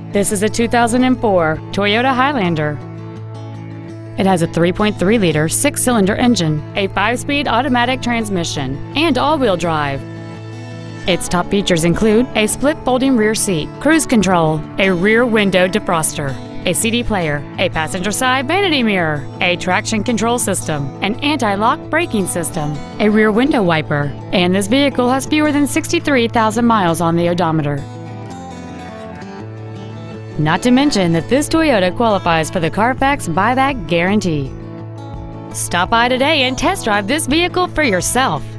This is a 2004 Toyota Highlander. It has a 3.3-liter six-cylinder engine, a 5-speed automatic transmission, and all-wheel drive. Its top features include a split folding rear seat, cruise control, a rear window defroster, a CD player, a passenger side vanity mirror, a traction control system, an anti-lock braking system, a rear window wiper, and this vehicle has fewer than 63,000 miles on the odometer. Not to mention that this Toyota qualifies for the Carfax buyback guarantee. Stop by today and test drive this vehicle for yourself.